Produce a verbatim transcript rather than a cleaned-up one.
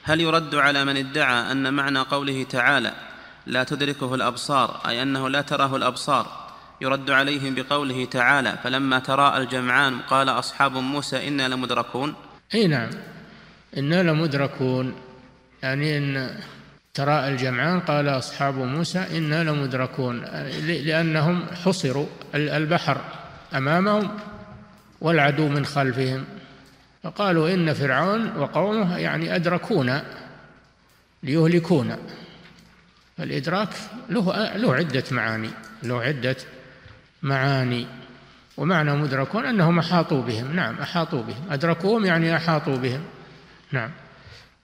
هل يرد على من ادعى أن معنى قوله تعالى لا تدركه الأبصار أي أنه لا تراه الأبصار، يرد عليهم بقوله تعالى فلما تراءى الجمعان قال أصحاب موسى إنا لمدركون؟ أي نعم، إنا لمدركون، يعني إن تراءى الجمعان قال أصحاب موسى إنا لمدركون، لأنهم حصروا، البحر أمامهم والعدو من خلفهم، فقالوا إن فرعون وقومه يعني أدركونا ليهلكونا. فالإدراك له, له عدة معاني له عدة معاني ومعنى مدركون أنهم أحاطوا بهم. نعم أحاطوا بهم، أدركوهم يعني أحاطوا بهم. نعم.